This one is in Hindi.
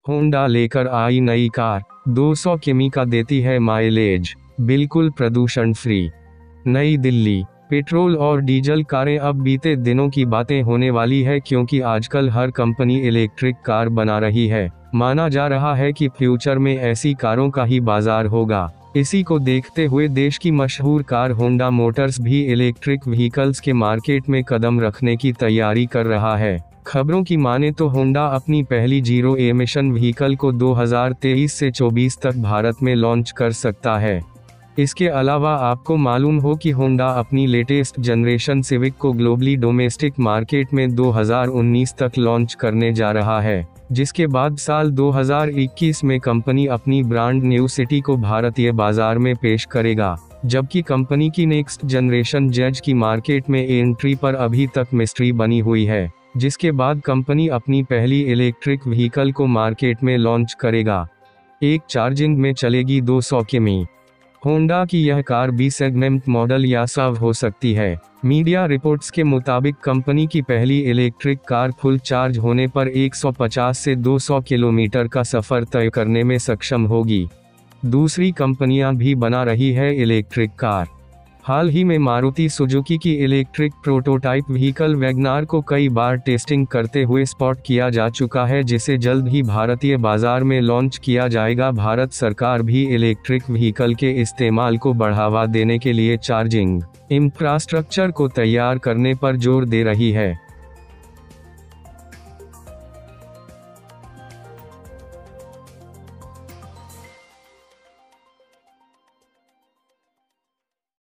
होंडा लेकर आई नई कार, 200 किमी का देती है माइलेज, बिल्कुल प्रदूषण फ्री। नई दिल्ली, पेट्रोल और डीजल कारें अब बीते दिनों की बातें होने वाली है, क्योंकि आजकल हर कंपनी इलेक्ट्रिक कार बना रही है। माना जा रहा है कि फ्यूचर में ऐसी कारों का ही बाजार होगा। इसी को देखते हुए देश की मशहूर कार होंडा मोटर्स भी इलेक्ट्रिक व्हीकल्स के मार्केट में कदम रखने की तैयारी कर रहा है। खबरों की माने तो होंडा अपनी पहली जीरो एमिशन व्हीकल को 2023 से 24 तक भारत में लॉन्च कर सकता है। इसके अलावा आपको मालूम हो कि होंडा अपनी लेटेस्ट जनरेशन सिविक को ग्लोबली डोमेस्टिक मार्केट में 2019 तक लॉन्च करने जा रहा है, जिसके बाद साल 2021 में कंपनी अपनी ब्रांड न्यू सिटी को भारतीय बाजार में पेश करेगा, जबकि कंपनी की नेक्स्ट जनरेशन जज की मार्केट में एंट्री पर अभी तक मिस्ट्री बनी हुई है, जिसके बाद कंपनी अपनी पहली इलेक्ट्रिक व्हीकल को मार्केट में लॉन्च करेगा। एक चार्जिंग में चलेगी 200 किमी। होंडा की यह कार बी सेगमेंट मॉडल या SUV हो सकती है। मीडिया रिपोर्ट्स के मुताबिक कंपनी की पहली इलेक्ट्रिक कार फुल चार्ज होने पर 150 से 200 किलोमीटर का सफर तय करने में सक्षम होगी। दूसरी कंपनियां भी बना रही है इलेक्ट्रिक कार। हाल ही में मारुति सुजुकी की इलेक्ट्रिक प्रोटोटाइप व्हीकल वैगनार को कई बार टेस्टिंग करते हुए स्पॉट किया जा चुका है, जिसे जल्द ही भारतीय बाजार में लॉन्च किया जाएगा। भारत सरकार भी इलेक्ट्रिक व्हीकल के इस्तेमाल को बढ़ावा देने के लिए चार्जिंग इंफ्रास्ट्रक्चर को तैयार करने पर जोर दे रही है।